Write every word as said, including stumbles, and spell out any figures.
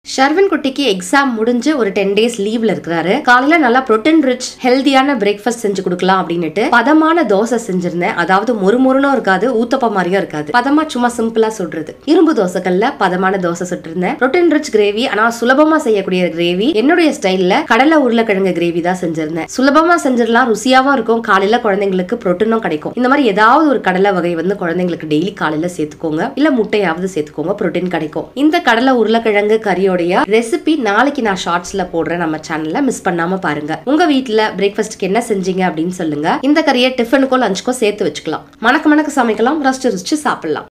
ஷர்வின் குட்டிக்கு எக்ஸாம் முடிஞ்சு ஒரு டென் டேஸ் லீவ்ல இருக்கிறாரு. காலையில நல்லா புரோட்டீன் ரிச் ஹெல்தியான பிரேக்ஃபாஸ்ட் செஞ்சு கொடுக்கலாம் அப்படின்னுட்டு பதமான தோசை செஞ்சிருந்தேன். அதாவது மொறுமொறுனும் இருக்காது, ஊத்தப்ப மாதிரியும் இருக்காது, பதமா சும்மா சிம்பிளா சொல்றது. இரும்பு தோசைக்கல்ல பதமான தோசை சுட்டிருந்தேன். புரோட்டீன் ரிச் கிரேவி, ஆனா சுலபமா செய்யக்கூடிய கிரேவி. என்னுடைய ஸ்டைல்ல கடலை உருளைக்கிழங்கு கிரேவி தான் செஞ்சிருந்தேன். சுலபமா செஞ்சிடலாம், ருசியாவும் இருக்கும், காலையில குழந்தைங்களுக்கு புரோட்டீனும் கிடைக்கும். இந்த மாதிரி ஏதாவது ஒரு கடலை வகை வந்து குழந்தைங்களுக்கு டெய்லி காலையில சேர்த்துக்கோங்க, இல்ல முட்டையாவது சேர்த்துக்கோங்க, புரோட்டீன் கிடைக்கும். இந்த கடலை உருளைக்கிழங்கு கறியோட ரெசிபி நாளைக்கு நான் ஷார்ட்ஸ்ல போடுறேன், நம்ம சேனல்ல மிஸ் பண்ணாம பாருங்க. உங்க வீட்ல பிரேக்ஃபாஸ்ட்க்கு என்ன செஞ்சீங்க அப்படின்னு சொல்லுங்க. இந்த கறியை டிஃபனுக்கோ லஞ்சுக்கோ சேர்த்து வச்சுக்கலாம். மணக்க மணக்க சமைக்கலாம், ரசிச்சு ருசிச்சு சாப்பிடலாம்.